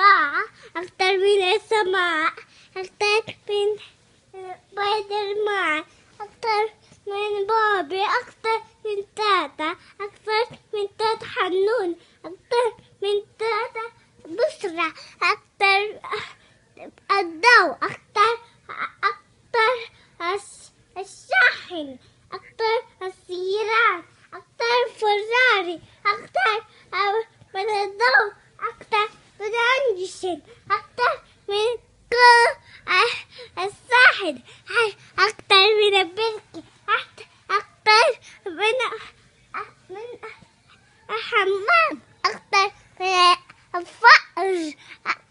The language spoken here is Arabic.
الزراعة، أكتر من السماء، أكتر من بيت الماء، أكتر من بابي، أكتر من تاتا، أكتر من تاتا حنون، أكتر من تاتا بسرة، أكتر الضوء، أكتر الشاحن، أكتر السيارات، أكتر فراري، أكتر من الضوء، أكتر من الأنجشن، أكتر من الساحل، أكتر من البركة، أكتر من الحمام، أكتر من الفأر.